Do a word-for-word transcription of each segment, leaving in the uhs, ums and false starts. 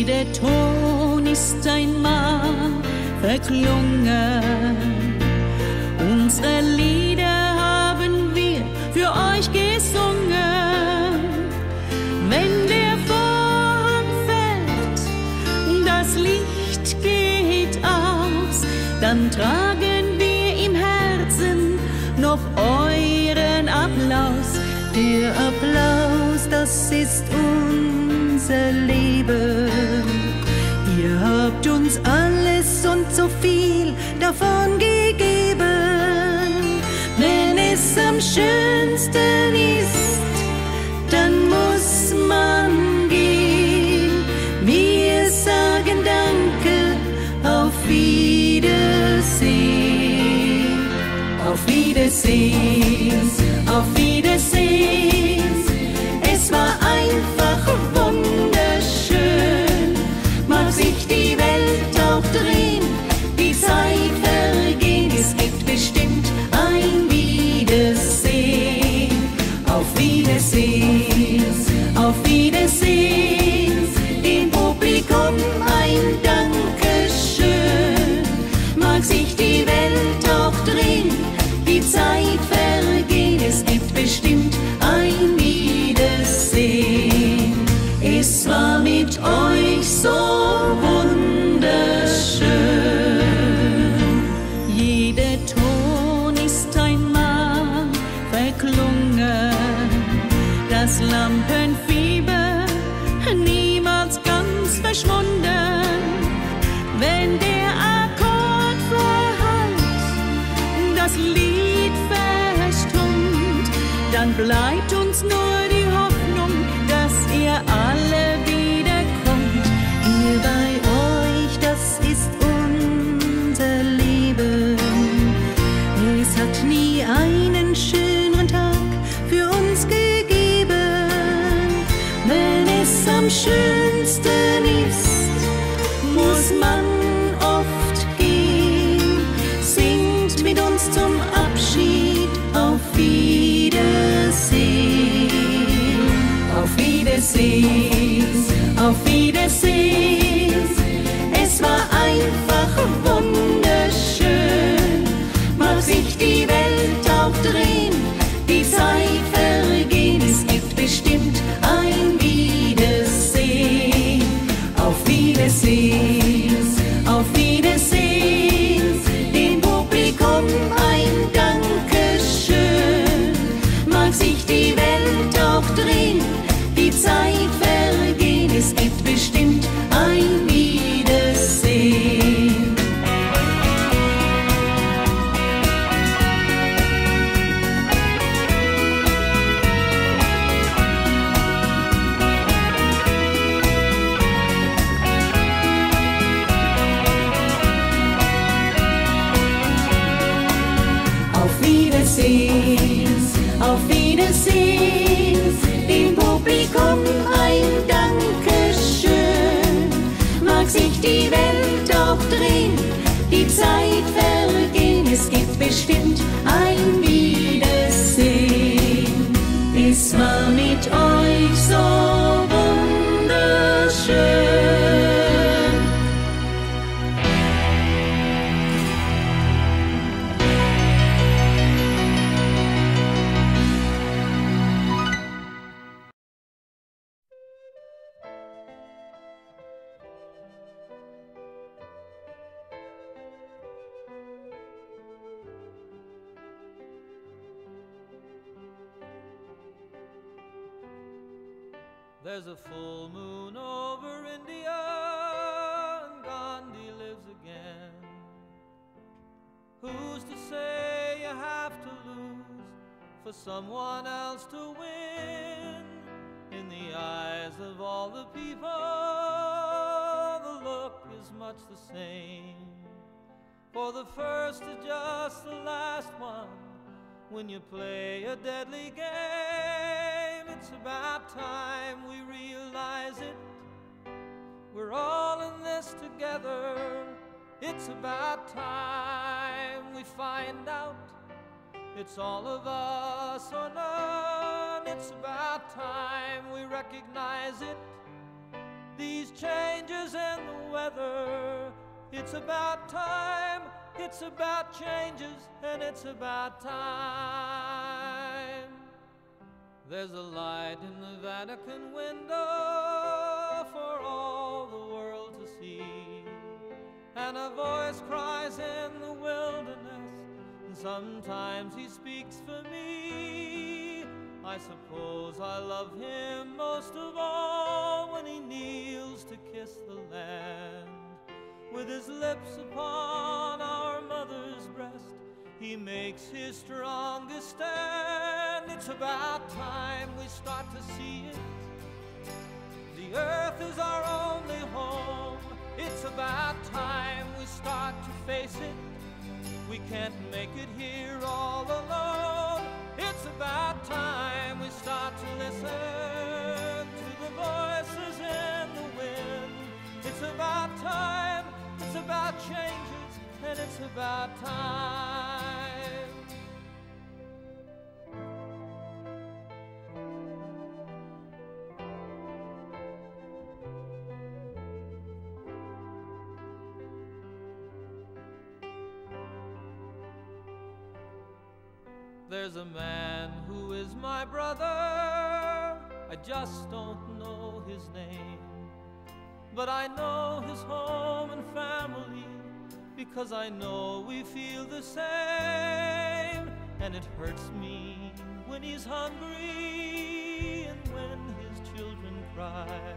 Jeder Ton ist einmal verklungen. Unsere Lieder haben wir für euch gesungen. Wenn der Vorhang fällt, das Licht geht aus, dann tragen wir im Herzen noch euren Applaus. Der Applaus, das ist unser Leben. Ihr habt uns alles und so viel davon gegeben. Wenn es am schönsten ist, dann muss man gehen. Wir sagen Danke, auf Wiedersehen. Auf Wiedersehen, auf Wiedersehen. Es war einfach wunderschön. Mag sich die Welt auch drehen, die Zeit vergehen, es gibt bestimmt ein Wiedersehen. Auf Wiedersehen, auf Wiedersehen, dem Publikum ein Dankeschön. Mag sich die Welt auch drehen, die Zeit vergehen, es gibt bestimmt ein Wiedersehen. Es war mit euch so wunderschön. Jeder Ton ist einmal verklungen. Das Lampenfieber niemals ganz verschwunden. Wenn der Akkord verhallt, das Lied verstummt, dann bleibt uns nur die Hoffnung, dass ihr alle wiederkommt. Ihr bei euch, das ist unser Leben. Es hat nie einen schöneren Tag für uns gegeben. Wenn es am schönsten ist, muss man oft gehen. Singt mit uns zum Abschied auf Wiedersehen. Auf Wiedersehen, auf Wiedersehen. Es war einfach wunderschön. Mag sich die Welt auch drehen, die Zeit vergehen, es gibt bestimmt ein Wiedersehen. Auf Wiedersehen, auf Wiedersehen, dem Publikum ein Dankeschön. Mag sich die Welt auch drehen, die Zeit vergehen, es gibt bestimmt ein Wiedersehen. Auf Wiedersehen, auf Wiedersehen, dem Publikum ein Dankeschön. Mag sich die Welt auch drehen, die Zeit vergehen, es gibt bestimmt ein Wiedersehen. Es war mit euch so wunderschön. There's a full moon over India, and Gandhi lives again. Who's to say you have to lose for someone else to win? In the eyes of all the people, the look is much the same. For the first is just the last one when you play a deadly game. It's about time we realize it. We're all in this together. It's about time we find out it's all of us or none. It's about time we recognize it. these changes in the weather. It's about time, it's about changes, and it's about time. There's a light in the Vatican window for all the world to see, and a voice cries in the wilderness, and sometimes he speaks for me. I suppose I love him most of all when he kneels to kiss the land. With his lips upon our mother's breast, he makes his strongest stand. It's about time we start to see it. The earth is our only home. It's about time we start to face it. We can't make it here all alone. It's about time we start to listen to the voices in the wind. It's about time, it's about changes, and it's about time. There's a man who is my brother, I just don't know his name, but I know his home and family, because I know we feel the same. And it hurts me when he's hungry and when his children cry.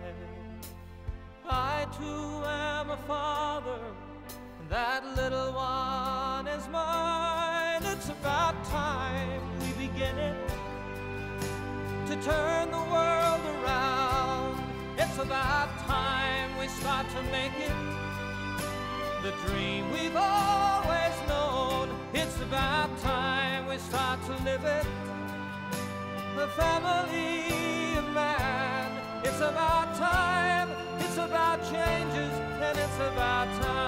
I too am a father, and that little one is mine. It's about time we begin it, to turn the world around. It's about time we start to make it the dream we've always known. It's about time we start to live it, the family of man. It's about time, it's about changes, and it's about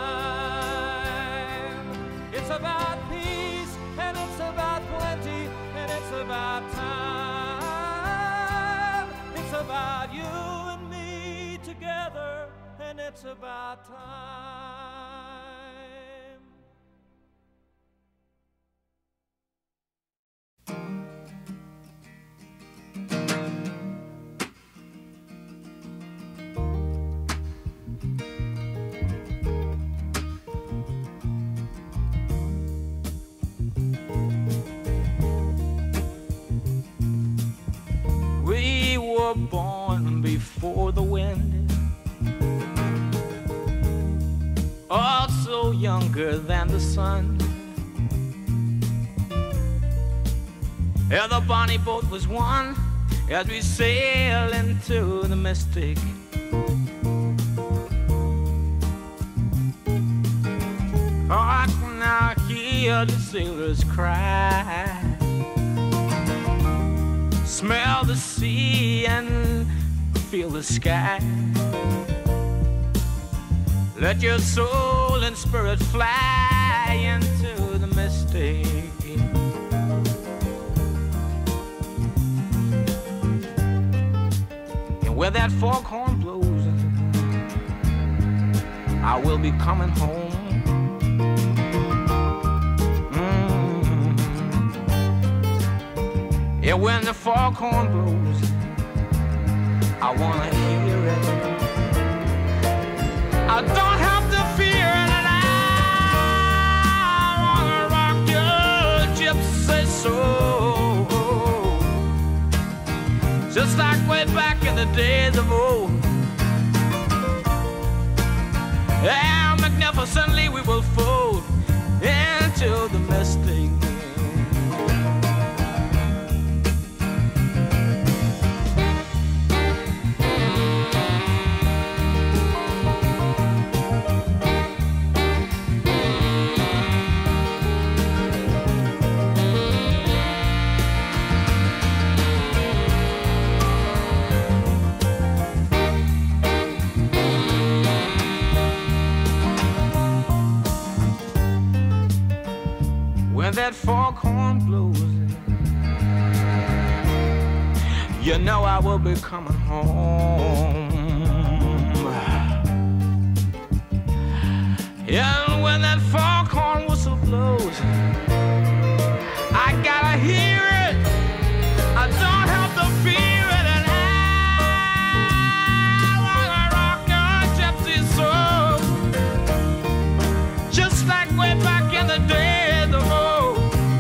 time. It's about peace, and it's about plenty, and it's about time. It's about you and me together, and it's about time. We were born before the wind, also younger than the sun. Yeah, the bonnie boat was one as we sail into the mystic. Hark now, hear the sailors cry, smell the sea and feel the sky. Let your soul and spirit fly into the mystic. And where that foghorn blows, I will be coming home. Yeah, when the foghorn blows, I wanna hear it. I don't have to fear it, and I wanna rock your gypsy soul, just like way back in the days of old. Yeah, magnificently we will fold into the mystic. When that foghorn blows, you know I will be coming home. And when that foghorn whistle blows, I gotta hear it. I don't have to fear it. And I wanna rock your gypsy soul, just like way back in the day of the road.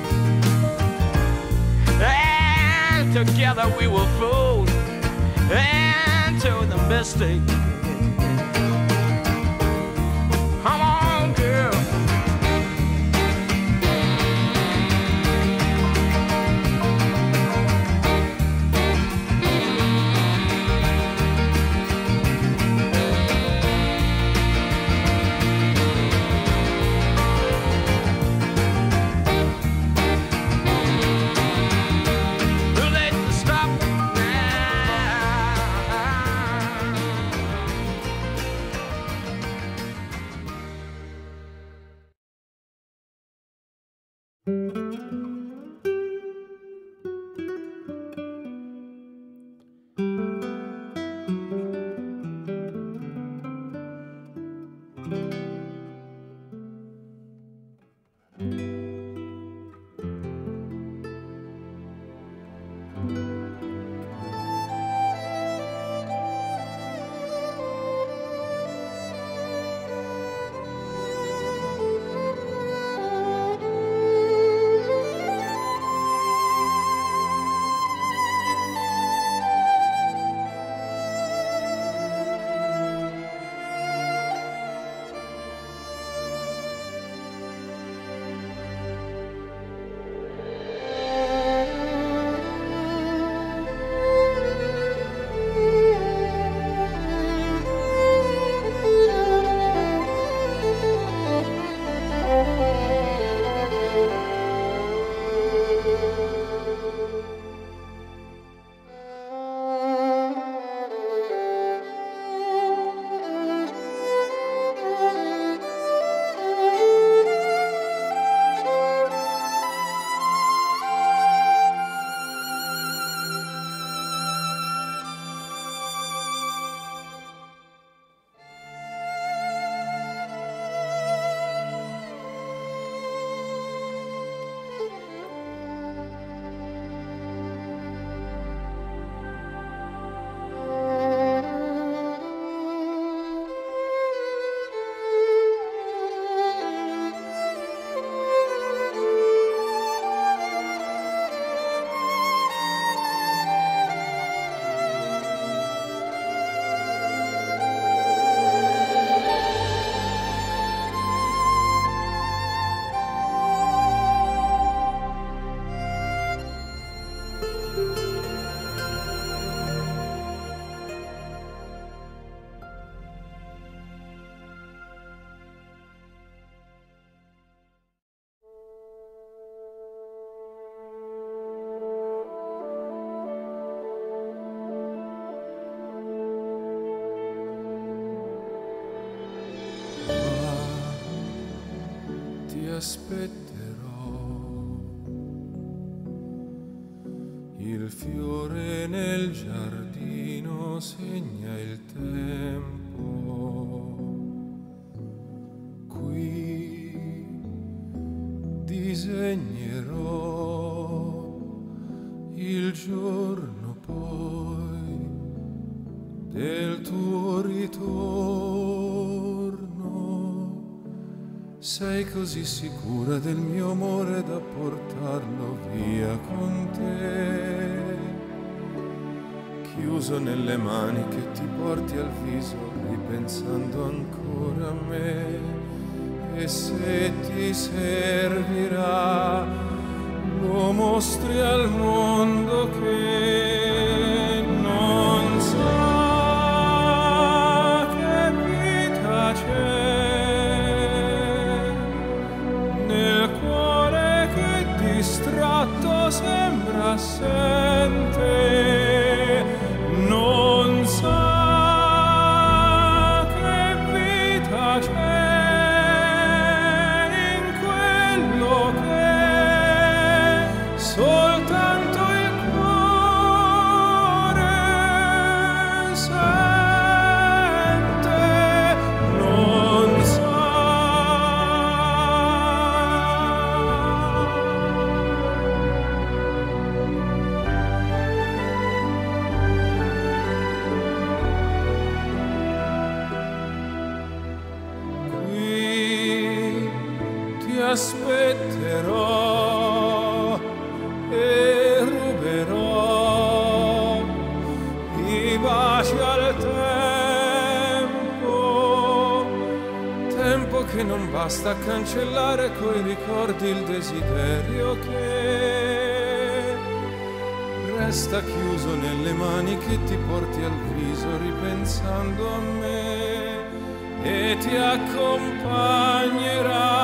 And together we will float into the mystic. Come on, girl. Too late to stop aspetterò, il fiore nel giardino segna il tempo, qui disegnerò il giorno poi del tuo ritorno. Sei così sicura del mio amore da portarlo via con te, chiuso nelle mani che ti porti al viso ripensando ancora a me. E se ti servirà lo mostri al mondo che non sa che vita c'è distratto, sembra assente, non sa che vita c'è in quello che soltanto il cuore aspetterò e ruberò i baci al tempo, tempo che non basta a cancellare coi ricordi il desiderio che resta chiuso nelle mani che ti porti al viso ripensando a me e ti accompagnerà